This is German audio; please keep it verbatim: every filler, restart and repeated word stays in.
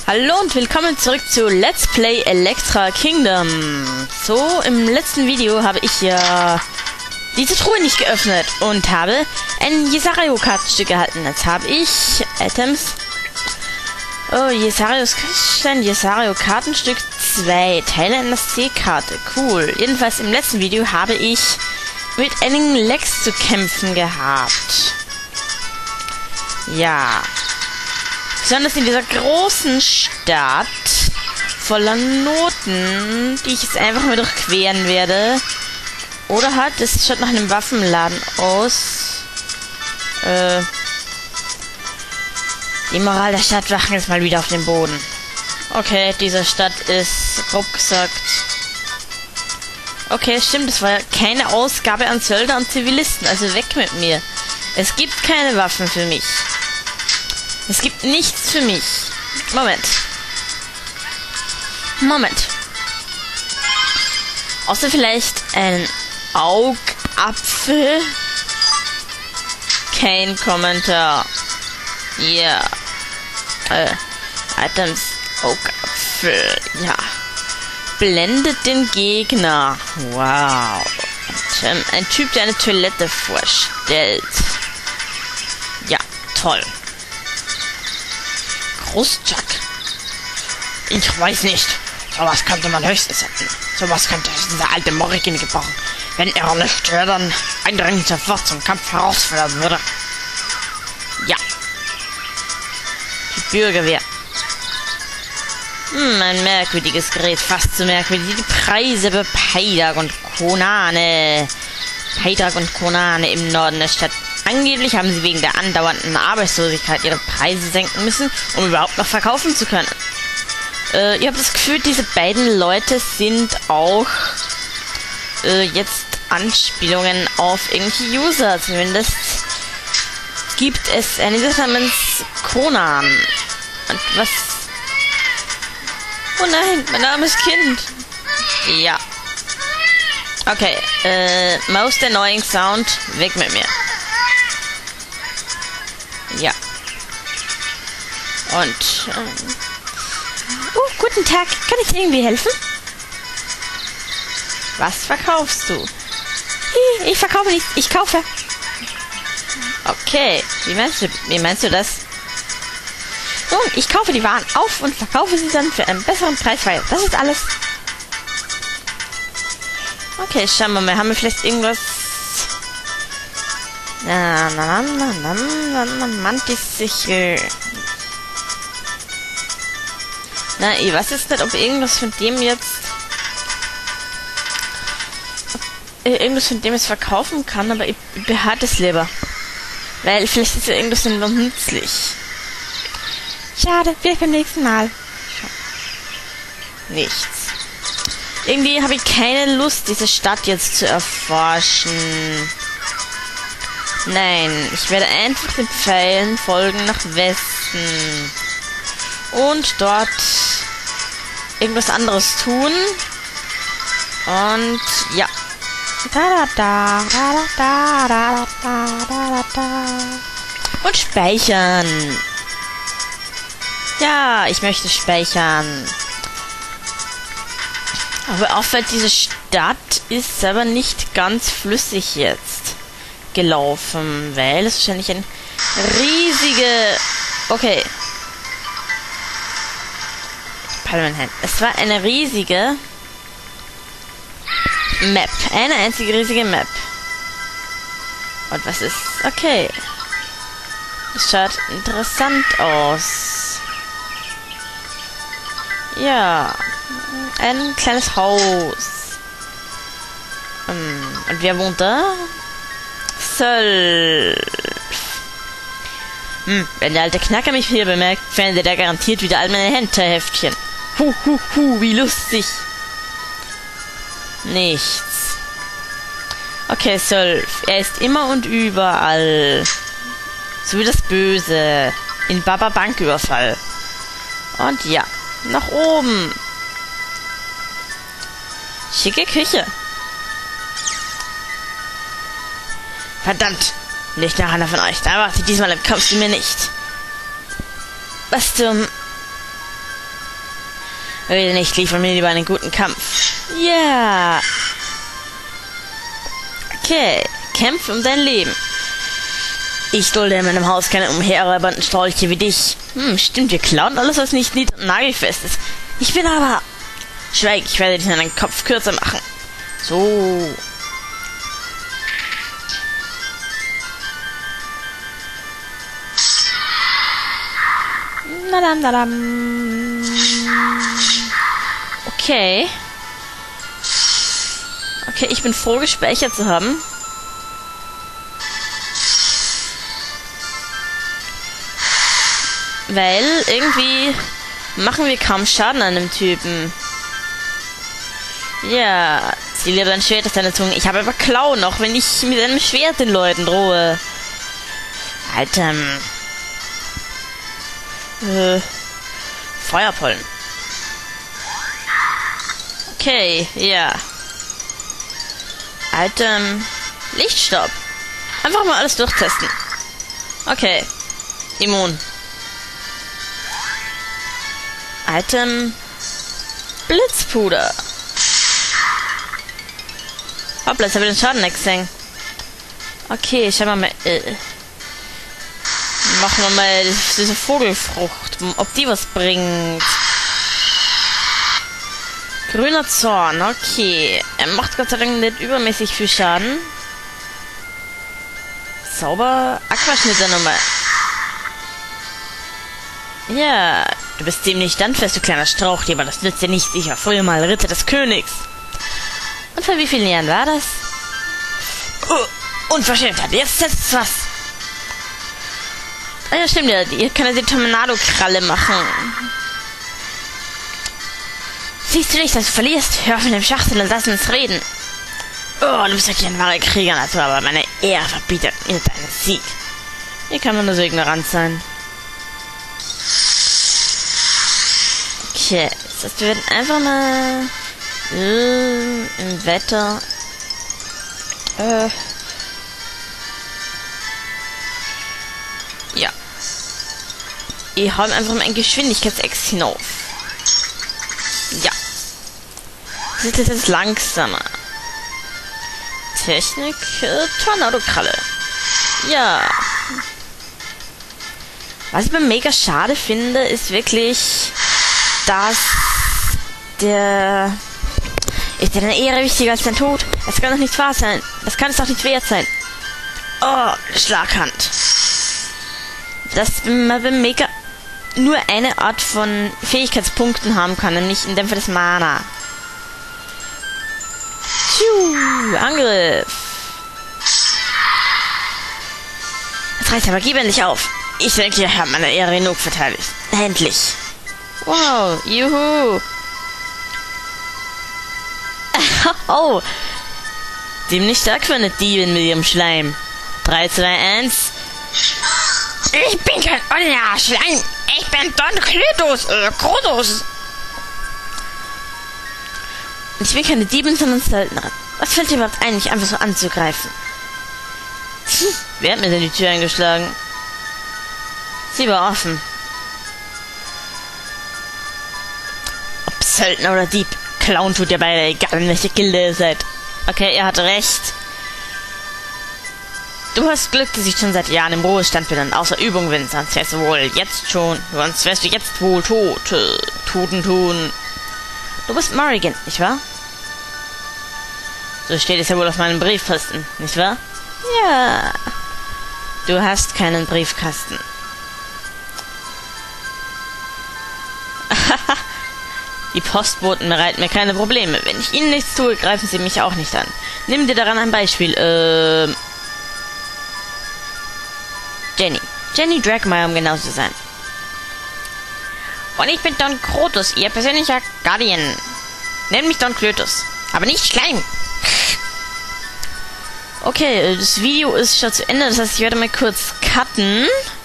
Hallo und willkommen zurück zu Let's Play Electra Kingdom. So, im letzten Video habe ich ja diese Truhe nicht geöffnet und habe ein Jesario-Kartenstück erhalten. Jetzt habe ich Items. Oh, Jesarios Christian, Jesario-Kartenstück zwei. Teile einer Seekarte. Cool. Jedenfalls im letzten Video habe ich mit einigen Lecks zu kämpfen gehabt. Ja. Besonders in dieser großen Stadt voller Noten, die ich jetzt einfach mal durchqueren werde. Oder halt, es schaut nach einem Waffenladen aus. Äh, die Moral der Stadtwachen ist mal wieder auf dem Boden. Okay, diese Stadt ist, grob gesagt... Okay, stimmt, das war keine Ausgabe an Söldner und Zivilisten, also weg mit mir. Es gibt keine Waffen für mich. Es gibt nichts für mich. Moment. Moment. Außer vielleicht ein Augapfel. Kein Kommentar. Ja. Yeah. Äh, Items. Augapfel. Ja. Blendet den Gegner. Wow. Ein, ein Typ, der eine Toilette vorstellt. Ja, toll. Großjack. Ich weiß nicht. Sowas könnte man höchstens hätten. Sowas könnte dieser alte Morrigan gebrauchen. Wenn er nicht wäre, dann eindringlich sofort zum Kampf herausfordern würde. Ja. Die Bürgerwehr. Hm, ein merkwürdiges Gerät. Fast so merkwürdig. Die Preise bei Peidag und Konane. Peidag und Konane im Norden der Stadt. Angeblich haben sie wegen der andauernden Arbeitslosigkeit ihre Preise senken müssen, um überhaupt noch verkaufen zu können. Äh, ich habe das Gefühl, diese beiden Leute sind auch äh, jetzt Anspielungen auf irgendwelche User. Zumindest gibt es eine namens Conan. Und was... Oh nein, mein armes Kind. Ja. Okay, äh, most annoying sound, weg mit mir. Ja. Und, ähm... Oh, guten Tag. Kann ich irgendwie helfen? Was verkaufst du? Ich verkaufe nichts. Ich kaufe. Okay. Wie meinst du, wie meinst du das? Nun, ich kaufe die Waren auf und verkaufe sie dann für einen besseren Preis weiter. Das ist alles. Okay, schauen wir mal. Haben wir vielleicht irgendwas... Na, na, na, na, na, na, Mantis-Sichel. Na, ich weiß jetzt nicht, ob irgendwas von dem jetzt... Ob irgendwas von dem es verkaufen kann, aber ich, ich behalte es lieber. Weil vielleicht ist ja irgendwas noch nützlich. Schade, vielleicht beim nächsten Mal. Nichts. Irgendwie habe ich keine Lust, diese Stadt jetzt zu erforschen. Nein, ich werde einfach den Pfeilen folgen nach Westen. Und dort irgendwas anderes tun. Und ja. Und speichern. Ja, ich möchte speichern. Aber auffällt, diese Stadt ist aber nicht ganz flüssig jetzt gelaufen, weil es wahrscheinlich ein riesige... Okay. Palmenhand. Es war eine riesige Map. Eine einzige riesige Map. Und was ist... Okay. Das schaut interessant aus. Ja. Ein kleines Haus. Und wer wohnt da? Sölf. Hm, wenn der alte Knacker mich hier bemerkt, findet er garantiert wieder all meine Hinterheftchen. Hu, hu, hu, wie lustig. Nichts. Okay, Sölf. Er ist immer und überall. So wie das Böse. In Baba Banküberfall. Und ja, nach oben. Schicke Küche. Verdammt. Nicht nach einer von euch. Da warte ich diesmal, kommst du mir nicht. Was zum... Rede nicht, liefer mir lieber einen guten Kampf. Ja. Yeah. Okay, kämpfe um dein Leben. Ich dulde in meinem Haus keine umherreibernden Strolche wie dich. Hm, stimmt, wir klauen alles, was nicht nied- und nagelfest ist. Ich bin aber... Schweig, ich werde dich in deinen Kopf kürzer machen. So. Nadam, nadam. Okay. Okay, ich bin froh, gespeichert zu haben. Weil irgendwie machen wir kaum Schaden an dem Typen. Ja, zieh lieber dein Schwert aus deiner Zunge. Ich habe aber Klauen, auch wenn ich mit einem Schwert den Leuten drohe. Alter. Äh, Feuerpollen. Okay, ja. Item. Lichtstaub. Einfach mal alles durchtesten. Okay. Immun. Item. Blitzpuder. Hoppla, jetzt habe ich den Schaden gesehen. Okay, schauen wir mal. Äh, machen wir mal diese Vogelfrucht. Ob die was bringt. Grüner Zorn, okay. Er macht Gott sei Dank nicht übermäßig viel Schaden. Zauber, Aquaschnitte nochmal. Ja, du bist dem nicht standfest, du kleiner Strauchgeber. Das nützt dir nichts. Ich war früher mal Ritter des Königs. Und vor wie vielen Jahren war das? Oh, Unverschämtheit, jetzt setzt was. Ah ja, stimmt ja. Ihr könnt ja die Tornado-Kralle machen. Siehst du nicht, dass du verlierst? Hör auf mit dem Schachteln und lass uns reden. Oh, du bist wirklich ein wahrer Krieger, Natur, aber meine Ehre verbietet mir deinen Sieg. Wie kann man nur so ignorant sein? Okay, das heißt, wir werden einfach mal äh, im Wetter äh, ja. Ich hau einfach mal ein Geschwindigkeitsex hinauf. Ja. Das ist jetzt langsamer. Technik, äh, Tornado-Kralle. Ja. Was ich mir mega schade finde, ist wirklich, dass der... Ist deine Ehre wichtiger als dein Tod? Das kann doch nicht wahr sein. Das kann es doch nicht wert sein. Oh, Schlaghand. Dass man mega nur eine Art von Fähigkeitspunkten haben kann, nämlich in dem Fall das Mana. Tschuh, Angriff. Das reicht aber, gib endlich auf. Ich denke, ihr habt meine Ehre genug verteidigt. Endlich. Wow, juhu. Oh. Dem nicht stark für eine Diebin mit ihrem Schleim. drei, zwei, eins. Ich bin kein ordinarer Schleim. Ich bin Don Cletus, äh, Krotos. Ich bin keine Diebin, sondern Söldnerin. Was fällt dir überhaupt ein, mich einfach so anzugreifen? Hm, wer hat mir denn die Tür eingeschlagen? Sie war offen. Ob Söldner oder Dieb, Clown tut ihr beide, egal in welche Gilde ihr seid. Okay, er hat recht. Du hast Glück, dass ich schon seit Jahren im Ruhestand bin und außer Übung bin, sonst wärst du wohl jetzt schon, sonst wärst du jetzt wohl tot. Toten tun. Du bist Morrigan, nicht wahr? So steht es ja wohl auf meinem Briefkasten, nicht wahr? Ja. Du hast keinen Briefkasten. Die Postboten bereiten mir keine Probleme. Wenn ich ihnen nichts tue, greifen sie mich auch nicht an. Nimm dir daran ein Beispiel. Ähm... Jenny. Jenny Dragmeyer, um genau zu sein. Und ich bin Don Krotos, ihr persönlicher Guardian. Nenn mich Don Cletus. Aber nicht Schleim. Okay, das Video ist schon zu Ende. Das heißt, ich werde mal kurz cutten.